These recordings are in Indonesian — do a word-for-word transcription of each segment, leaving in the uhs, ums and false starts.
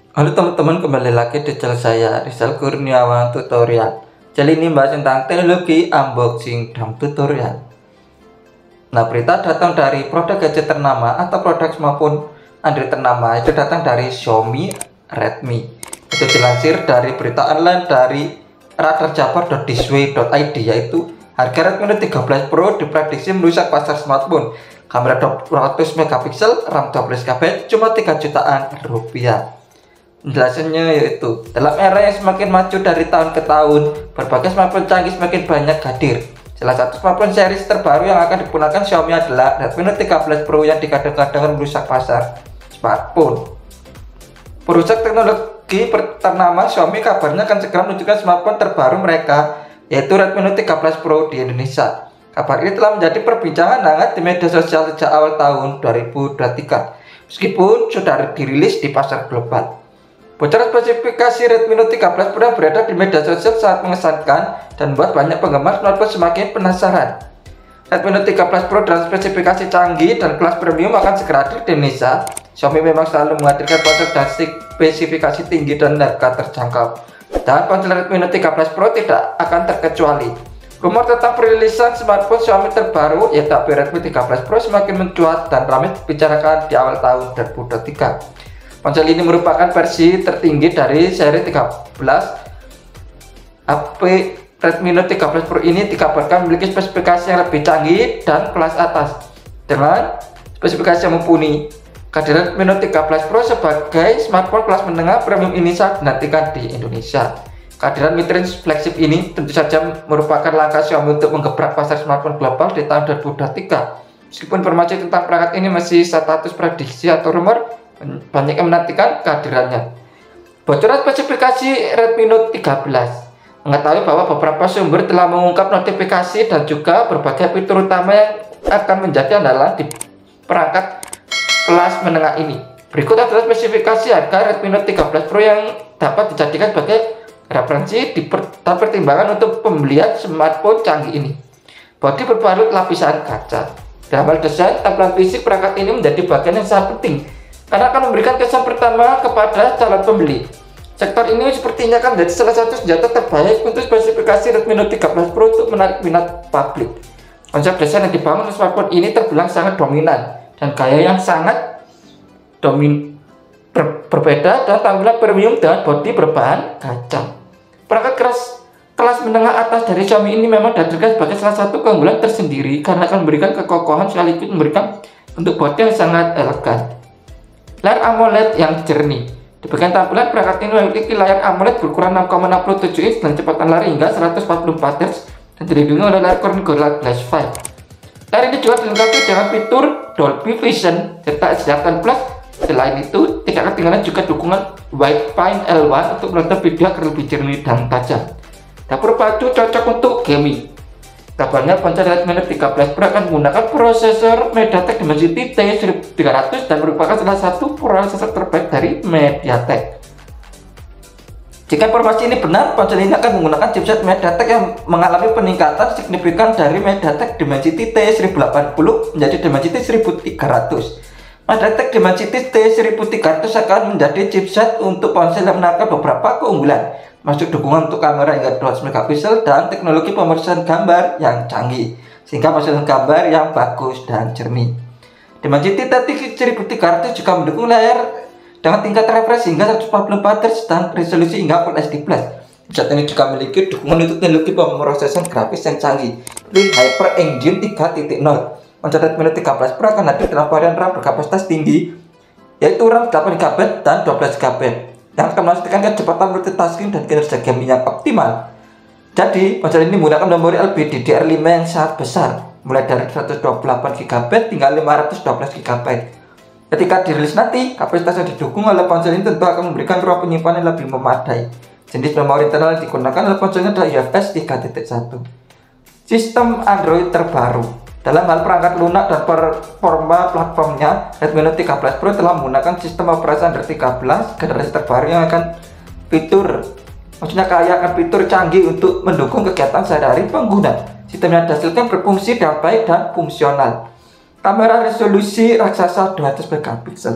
Halo teman-teman, kembali lagi di channel saya Rizal Kurniawan Tutorial. Jadi ini bahas tentang teknologi unboxing dan tutorial. Nah, berita datang dari produk gadget ternama atau produk maupun Android ternama itu datang dari Xiaomi Redmi. Itu dilansir dari berita online dari radarjabar dot disway dot i d, yaitu harga Redmi Note tiga belas Pro diprediksi merusak pasar smartphone. Kamera dua ratus megapiksel, RAM dua belas gigabyte cuma tiga jutaan rupiah. Penjelasannya yaitu, dalam era yang semakin maju dari tahun ke tahun, berbagai smartphone canggih semakin banyak hadir. Salah satu smartphone series terbaru yang akan digunakan Xiaomi adalah Redmi Note tiga belas Pro yang digadang-gadang merusak pasar smartphone. Perusak teknologi ternama Xiaomi kabarnya akan segera menunjukkan smartphone terbaru mereka, yaitu Redmi Note tiga belas Pro di Indonesia. Kabar ini telah menjadi perbincangan hangat di media sosial sejak awal tahun dua ribu dua puluh tiga, meskipun sudah dirilis di pasar global. Bocoran spesifikasi Redmi Note tiga belas Pro yang beredar di media sosial sangat mengesankan dan membuat banyak penggemar smartphone semakin penasaran. Redmi Note tiga belas Pro dengan spesifikasi canggih dan kelas premium akan segera hadir di Indonesia. Xiaomi memang selalu menghadirkan ponsel dengan spesifikasi tinggi dan harga terjangkau, dan ponsel Redmi Note tiga belas Pro tidak akan terkecuali. Rumor tentang perilisan smartphone Xiaomi terbaru, yaitu Redmi tiga belas Pro, semakin mencuat dan ramai dibicarakan di awal tahun dua ribu dua puluh tiga. Ponsel ini merupakan versi tertinggi dari seri tiga belas. H P Redmi Note tiga belas Pro ini dikabarkan memiliki spesifikasi yang lebih canggih dan kelas atas. Dengan spesifikasi yang mumpuni, kehadiran Redmi Note tiga belas Pro sebagai smartphone kelas menengah premium ini sangat dinantikan di Indonesia. Kehadiran mid-range flagship ini tentu saja merupakan langkah Xiaomi untuk menggebrak pasar smartphone global di tahun dua ribu dua puluh tiga. Meskipun informasi tentang perangkat ini masih status prediksi atau rumor, banyak yang menantikan kehadirannya. Bocoran spesifikasi Redmi Note tiga belas mengetahui bahwa beberapa sumber telah mengungkap notifikasi dan juga berbagai fitur utama yang akan menjadi andalan di perangkat kelas menengah ini. Berikut adalah spesifikasi harga Redmi Note tiga belas Pro yang dapat dijadikan sebagai referensi dan pertimbangan untuk pembelian smartphone canggih ini. Bodi berbalut lapisan kaca. Dalam hal desain, tampilan fisik perangkat ini menjadi bagian yang sangat penting karena akan memberikan kesan pertama kepada calon pembeli. Sektor ini sepertinya akan menjadi salah satu senjata terbaik untuk spesifikasi Redmi Note tiga belas Pro untuk menarik minat publik. Konsep desain yang dibangun oleh smartphone ini terbilang sangat dominan dan gaya yang sangat domin ber, berbeda dan tampilan premium dengan bodi berbahan kaca. Perangkat keras kelas menengah atas dari Xiaomi ini memang dihadirkan sebagai salah satu keunggulan tersendiri karena akan memberikan kekokohan sekaligus memberikan bentuk bodi yang sangat elegan. Layar AMOLED yang jernih. Di bagian tampilan, perangkat ini memiliki layar AMOLED berukuran enam koma enam tujuh inch dan kecepatan layar hingga seratus empat puluh empat hertz dan dilindungi oleh layar Corning Gorilla Glass lima. Layar ini juga dilengkapi dengan fitur Dolby Vision serta S D R sepuluh Plus. Selain itu, tidak ketinggalan juga dukungan Wi-Fi L satu untuk menonton video agar lebih jernih dan tajam. Dapur pacu cocok untuk gaming. Kabarnya ponsel Redmi Note tiga belas Pro akan menggunakan prosesor MediaTek Dimensity T seribu tiga ratus dan merupakan salah satu prosesor terbaik dari MediaTek. Jika informasi ini benar, ponsel ini akan menggunakan chipset MediaTek yang mengalami peningkatan signifikan dari MediaTek Dimensity T seribu delapan puluh menjadi Dimensity seribu tiga ratus. MediaTek Dimensity T seribu tiga ratus akan menjadi chipset untuk ponsel yang menawarkan beberapa keunggulan, masuk dukungan untuk kamera hingga dua ratus megapiksel dan teknologi pemrosesan gambar yang canggih, sehingga menghasilkan gambar yang bagus dan jernih. Dimensity T seribu tiga ratus juga mendukung layar dengan tingkat refresh hingga seratus empat puluh empat hertz dan resolusi hingga Full H D plus. Chipset ini juga memiliki dukungan untuk teknologi pemrosesan grafis yang canggih, seperti Hyper Engine tiga titik nol. Ponsel Redmi Note tiga belas Pro akan hadir dalam varian RAM berkapasitas tinggi, yaitu RAM delapan gigabyte dan dua belas gigabyte. Yang akan memastikan kecepatan multitasking dan kinerja gaming yang optimal. Jadi, ponsel ini menggunakan memori L P D D R lima yang sangat besar, mulai dari seratus dua puluh delapan gigabyte hingga lima ratus dua belas gigabyte. Ketika dirilis nanti, kapasitas yang didukung oleh ponsel ini tentu akan memberikan ruang penyimpanan yang lebih memadai. Jenis memori internal yang digunakan oleh ponselnya adalah U F S tiga titik satu. Sistem Android terbaru. Dalam hal perangkat lunak dan performa platformnya, Redmi Note tiga belas Pro telah menggunakan sistem operasi Android tiga belas generasi terbaru yang akan fitur, maksudnya kaya akan fitur canggih untuk mendukung kegiatan sehari-hari pengguna. Sistem yang dihasilkan berfungsi dengan baik dan fungsional. Kamera resolusi raksasa dua ratus megapiksel.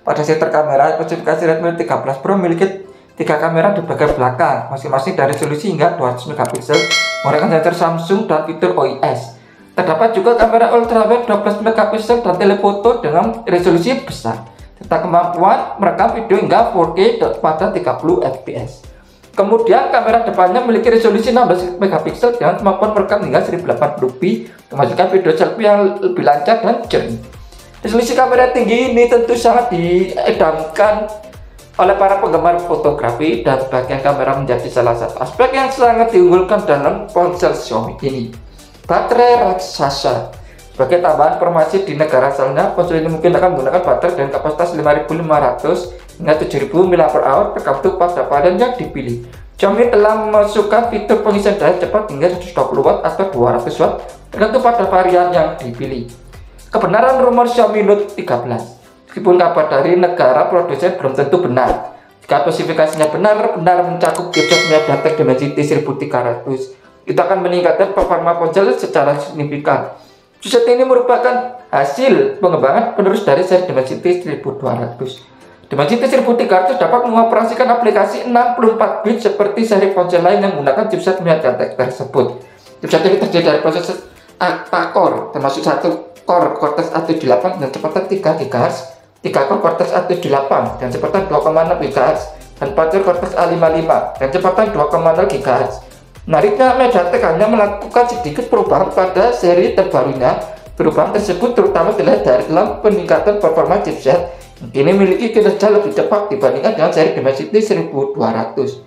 Pada setter kamera, spesifikasi Redmi Note tiga belas Pro memiliki tiga kamera di bagian belakang, masing-masing dari resolusi hingga dua ratus megapiksel, menggunakan sensor Samsung dan fitur O I S. Terdapat juga kamera ultrawide dua belas megapiksel dan telefoto dengan resolusi besar, serta kemampuan merekam video hingga empat K pada tiga puluh F P S. Kemudian kamera depannya memiliki resolusi enam belas megapiksel dengan kemampuan merekam hingga seribu delapan puluh p, menghasilkan video selfie yang lebih lancar dan jernih. Resolusi kamera tinggi ini tentu sangat diidamkan oleh para penggemar fotografi, dan bagian kamera menjadi salah satu aspek yang sangat diunggulkan dalam ponsel Xiaomi ini. Baterai raksasa. Sebagai tambahan informasi, di negara asalnya ponsel ini mungkin akan menggunakan baterai dengan kapasitas lima ribu lima ratus hingga tujuh ribu mAh tergantung pada varian yang dipilih. Xiaomi telah memasukkan fitur pengisian daya cepat hingga seratus dua puluh watt atau dua ratus watt tergantung pada varian yang dipilih. Kebenaran rumor Xiaomi Note tiga belas. Meskipun kabar dari negara produsen belum tentu benar. Jika spesifikasinya benar-benar mencakup chipset MediaTek Dimensity seribu tiga ratus, itu akan meningkatkan performa ponsel secara signifikan. Chipset ini merupakan hasil pengembangan penerus dari seri Dimensity seribu dua ratus. Dimensity seribu tiga ratus dapat mengoperasikan aplikasi enam puluh empat bit seperti seri ponsel lain yang menggunakan chipset MediaTek tersebut. Chipset ini terdiri dari prosesor octa-core, termasuk satu core Cortex A tujuh puluh delapan dan kecepatan tiga gigahertz, tiga core Cortex A tujuh puluh delapan dan kecepatan dua koma enam gigahertz, dan empat core Cortex A lima puluh lima dan kecepatan dua koma nol gigahertz. Menariknya, MediaTek hanya melakukan sedikit perubahan pada seri terbarunya. Perubahan tersebut terutama dilihat dari dalam peningkatan performa chipset yang kini memiliki kinerja lebih cepat dibandingkan dengan seri Dimensity seribu dua ratus.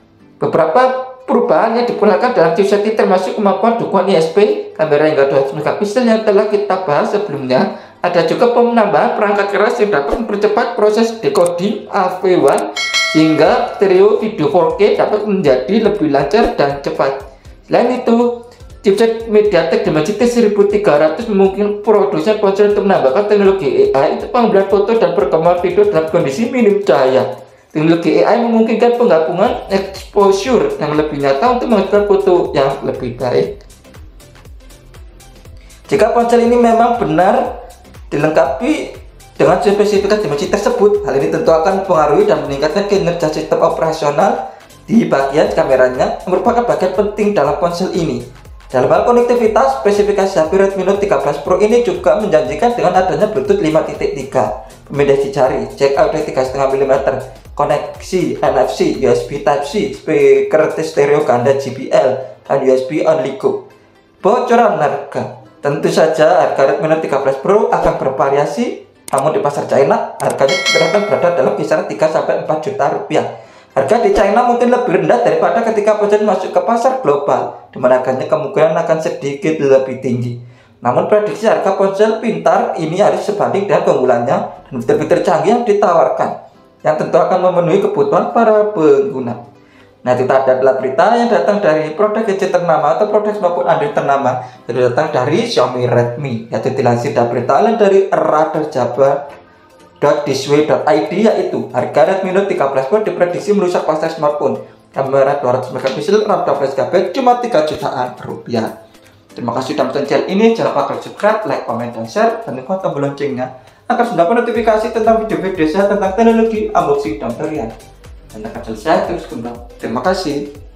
Beberapa perubahan yang diperlukan dalam chipset ini termasuk kemampuan dukungan I S P, kamera hingga dua ratus megapiksel yang telah kita bahas sebelumnya. Ada juga penambahan perangkat keras yang dapat mempercepat proses decoding A V satu sehingga stereo video empat K dapat menjadi lebih lancar dan cepat. Selain itu, chipset MediaTek Dimensity seribu tiga ratus memungkinkan produsen ponsel untuk menambahkan teknologi A I untuk pengambilan foto dan perekaman video dalam kondisi minim cahaya. Teknologi A I memungkinkan penggabungan exposure yang lebih nyata untuk menghasilkan foto yang lebih baik. Jika ponsel ini memang benar dilengkapi dengan spesifikasi Dimensity tersebut, hal ini tentu akan mempengaruhi dan meningkatkan kinerja sistem operasional di bagian kameranya, yang merupakan bagian penting dalam ponsel ini. Dalam hal konektivitas, spesifikasi H P Redmi Note tiga belas Pro ini juga menjanjikan dengan adanya Bluetooth lima titik tiga, pemindai jari, jack audio tiga koma lima milimeter, koneksi N F C, U S B Type-C, speaker stereo ganda J B L, dan U S B only go. Bocoran harga. Tentu saja harga Redmi Note tiga belas Pro akan bervariasi, namun di pasar China harganya diperkirakan berada dalam kisaran tiga sampai empat juta rupiah. Harga di China mungkin lebih rendah daripada ketika ponsel masuk ke pasar global, di mana harganya kemungkinan akan sedikit lebih tinggi. Namun prediksi harga ponsel pintar ini harus sebanding dengan keunggulannya dan fitur-fitur canggih yang ditawarkan, yang tentu akan memenuhi kebutuhan para pengguna. Nah, itu adalah berita yang datang dari produk gadget ternama atau produk maupun Android ternama, yang datang dari Xiaomi Redmi, yaitu dilansir dari berita lain dari radar jabar dot disway dot i d, yaitu harga Redmi Note tiga belas Pro diprediksi merusak pasar smartphone. Kamera dua ratus megapiksel, RAM dua belas giga byte cuma tiga jutaan rupiah. Terima kasih sudah menonton channel ini. Jangan lupa subscribe, like, komen, dan share, dan tekan tombol loncengnya agar mendapat notifikasi tentang video-video saya tentang teknologi, unboxing, dan tutorial. Dan akan selesai terus kembang. Terima kasih.